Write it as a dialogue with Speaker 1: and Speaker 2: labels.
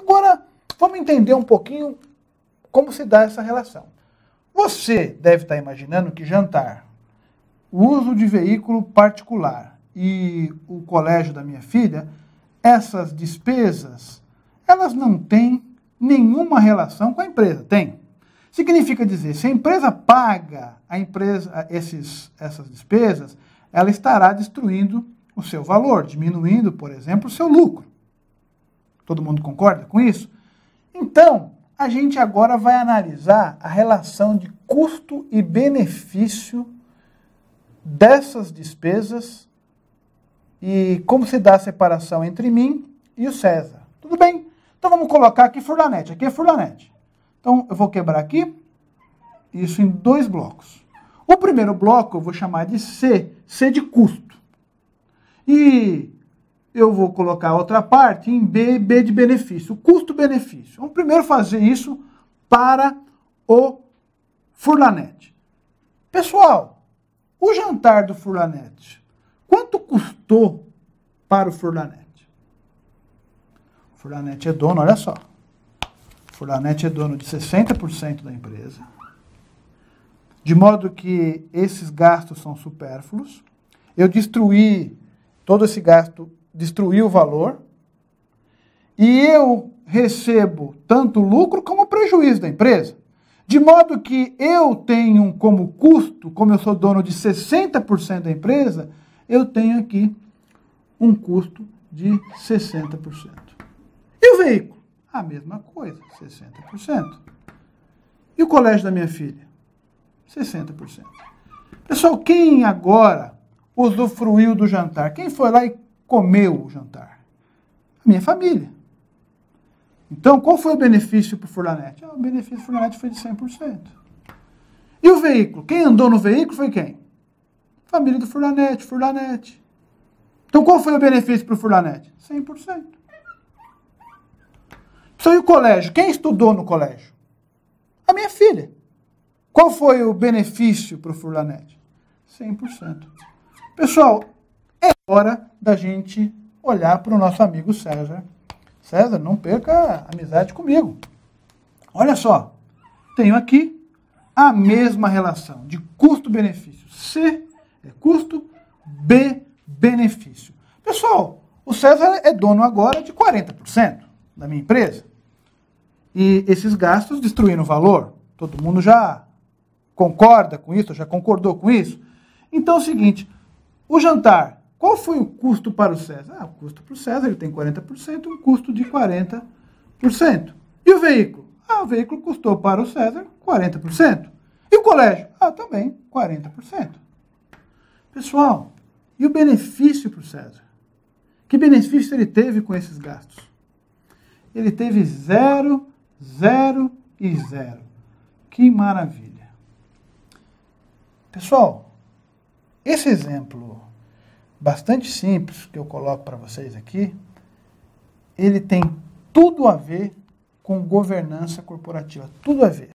Speaker 1: Agora, vamos entender um pouquinho como se dá essa relação. Você deve estar imaginando que jantar, o uso de veículo particular e o colégio da minha filha, essas despesas, elas não têm nenhuma relação com a empresa. Tem. Significa dizer, se a empresa paga essas despesas, ela estará destruindo o seu valor, diminuindo, por exemplo, o seu lucro. Todo mundo concorda com isso? Então, a gente agora vai analisar a relação de custo e benefício dessas despesas e como se dá a separação entre mim e o César. Tudo bem? Então vamos colocar aqui Furlanete. Aqui é Furlanete. Então eu vou quebrar aqui isso em 2 blocos. O primeiro bloco eu vou chamar de C, C de custo. E eu vou colocar a outra parte em B, B de benefício, custo-benefício. Vamos primeiro fazer isso para o Furlanete. Pessoal, o jantar do Furlanete, quanto custou para o Furlanete? O Furlanete é dono, olha só. O Furlanete é dono de 60% da empresa, de modo que esses gastos são supérfluos. Eu destruí todo esse gasto, destruí o valor, e eu recebo tanto lucro como prejuízo da empresa. De modo que eu tenho como custo, como eu sou dono de 60% da empresa, eu tenho aqui um custo de 60%. E o veículo? A mesma coisa, 60%. E o colégio da minha filha? 60%. Pessoal, quem agora usufruiu do jantar? Quem foi lá e comeu o jantar? A minha família. Então, qual foi o benefício para o Furlanete? O benefício do Furlanete foi de 100%. E o veículo? Quem andou no veículo foi quem? Família do Furlanete, Furlanete. Então, qual foi o benefício para o Furlanete? 100%. Então, e o colégio? Quem estudou no colégio? A minha filha. Qual foi o benefício para o Furlanete? 100%. Pessoal, é hora da gente olhar para o nosso amigo César. César, não perca a amizade comigo. Olha só, tenho aqui a mesma relação de custo-benefício. C é custo, B, benefício. Pessoal, o César é dono agora de 40% da minha empresa. E esses gastos destruíram o valor. Todo mundo já concorda com isso, já concordou com isso? Então é o seguinte, o jantar, qual foi o custo para o César? O custo para o César, ele tem 40%, um custo de 40%. E o veículo? O veículo custou para o César 40%. E o colégio? Também 40%. Pessoal, e o benefício para o César? Que benefício ele teve com esses gastos? Ele teve 0, 0 e 0. Que maravilha. Pessoal, esse exemplo bastante simples que eu coloco para vocês aqui, ele tem tudo a ver com governança corporativa, tudo a ver.